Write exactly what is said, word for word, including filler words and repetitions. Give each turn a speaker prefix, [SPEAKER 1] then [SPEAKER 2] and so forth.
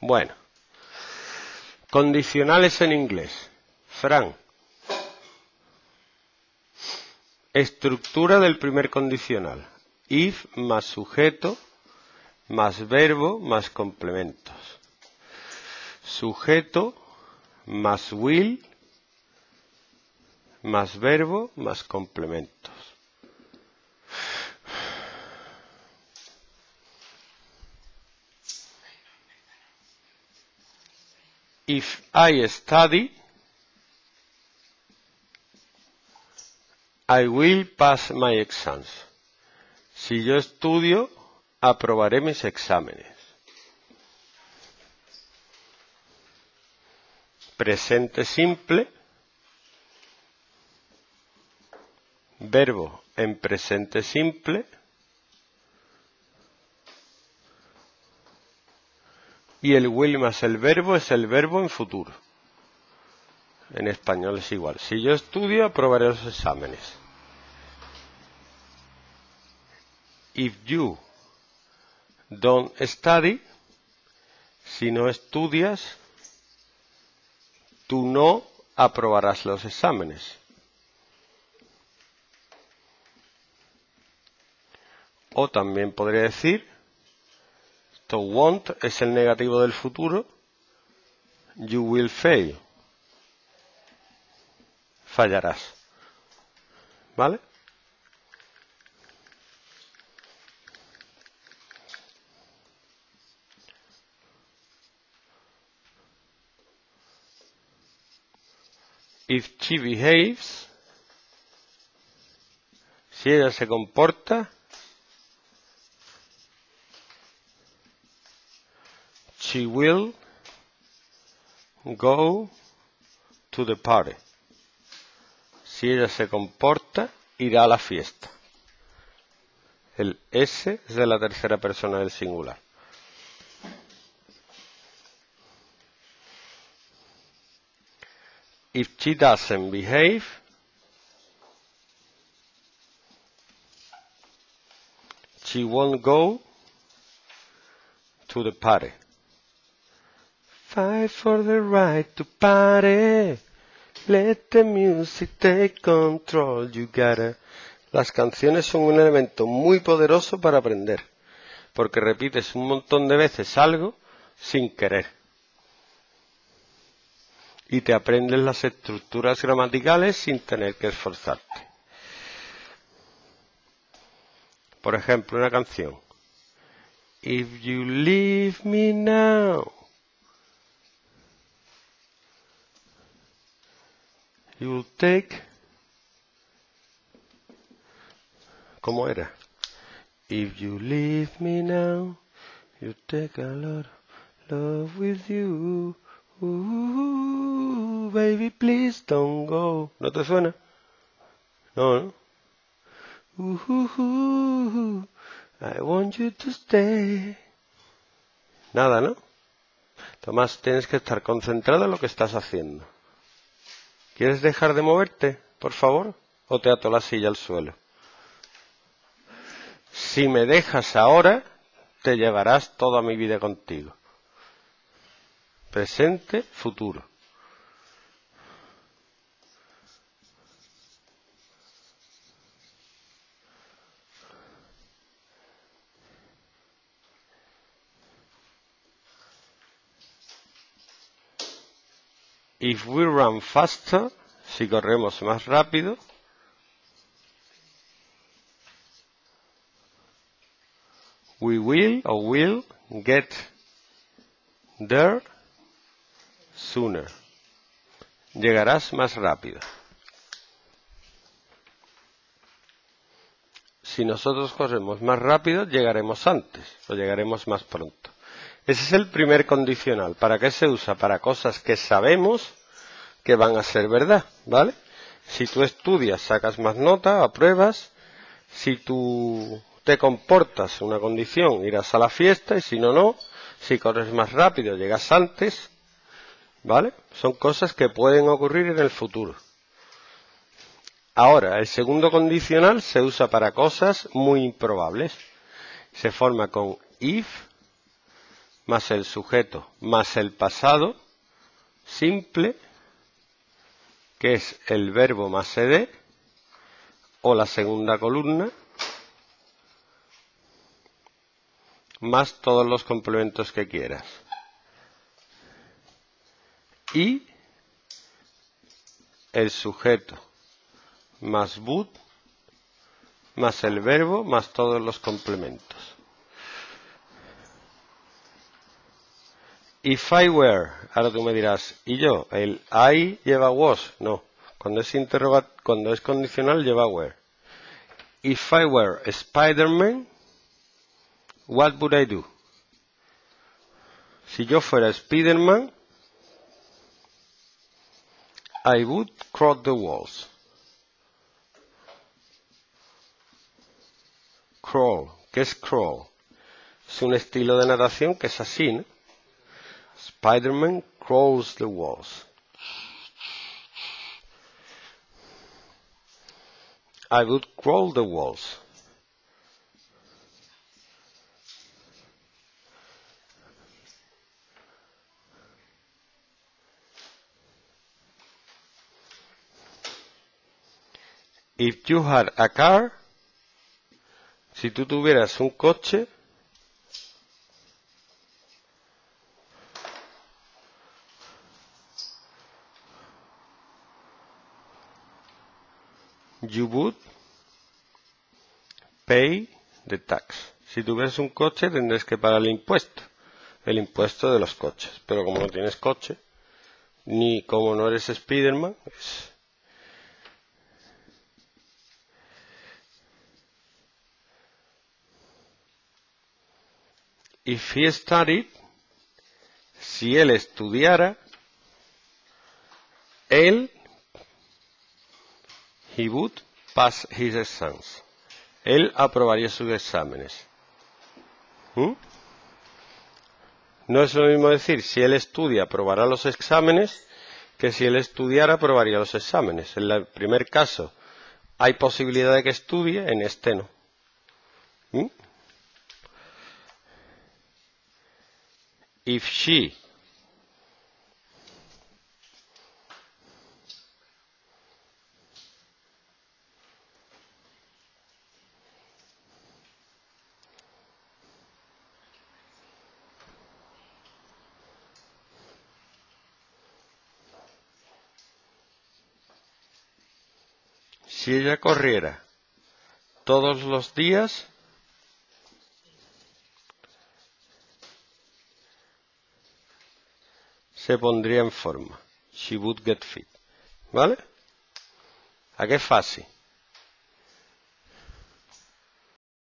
[SPEAKER 1] Bueno, condicionales en inglés. Fran. Estructura del primer condicional. If más sujeto más verbo más complementos. Sujeto más will más verbo más complementos. If I study, I will pass my exams. Si yo estudio, aprobaré mis exámenes. Presente simple. Verbo en presente simple. Y el will más el verbo es el verbo en futuro. En español es igual. Si yo estudio, aprobaré los exámenes. If you don't study, si no estudias, tú no aprobarás los exámenes. O también podría decir, esto won't es el negativo del futuro, you will fail. Fallarás. ¿Vale? If she behaves, si ella se comporta, she will go to the party. Si ella se comporta, irá a la fiesta. El S es de la tercera persona del singular. If she doesn't behave, she won't go to the party. Fight for the right to party. Let the music take control. You gotta. Las canciones son un elemento muy poderoso para aprender, porque repites un montón de veces algo sin querer. Y te aprendes las estructuras gramaticales sin tener que esforzarte. Por ejemplo, una canción. If you leave me now, you'll take... ¿Cómo era? If you leave me now, you'll take a lot of love with you. Ooh, baby, please don't go. ¿No te suena? No, ¿no? Ooh, I want you to stay. Nada, ¿no? Tomás, tienes que estar concentrado en lo que estás haciendo. ¿Quieres dejar de moverte, por favor? ¿O te ato la silla al suelo? Si me dejas ahora, te llevarás toda mi vida contigo. Presente, futuro. If we run faster, si corremos más rápido, we will or will get there sooner. Llegarás más rápido. Si nosotros corremos más rápido, llegaremos antes o llegaremos más pronto. Ese es el primer condicional. ¿Para qué se usa? Para cosas que sabemos que van a ser verdad, ¿vale? Si tú estudias, sacas más nota, apruebas. Si tú te comportas en una condición, irás a la fiesta, y si no, no. Si corres más rápido, llegas antes, ¿vale? Son cosas que pueden ocurrir en el futuro. Ahora, el segundo condicional se usa para cosas muy improbables. Se forma con if más el sujeto más el pasado simple, que es el verbo más ed, o la segunda columna, más todos los complementos que quieras. Y el sujeto más would más el verbo más todos los complementos. If I were, ahora tú me dirás, ¿y yo? El I lleva was, no. Cuando es interroga, cuando es condicional lleva were. If I were Spider-Man, what would I do? Si yo fuera Spider-Man, I would crawl the walls. Crawl, ¿qué es crawl? Es un estilo de natación que es así, ¿no? Spider-Man crawls the walls. I would crawl the walls. If you had a car, si tú tuvieras un coche, you would pay the tax. Si tuvieras un coche, tendrás que pagar el impuesto, el impuesto de los coches. Pero como no tienes coche, ni como no eres Spiderman, es... If he studied, si él estudiara, él, he would pass his exams. Él aprobaría sus exámenes. ¿Mm? No es lo mismo decir, si él estudia, aprobará los exámenes, que si él estudiara, aprobaría los exámenes. En el primer caso, hay posibilidad de que estudie, en este no. ¿Mm? If she si ella corriera todos los días, se pondría en forma. She would get fit. ¿Vale? ¿A qué fácil?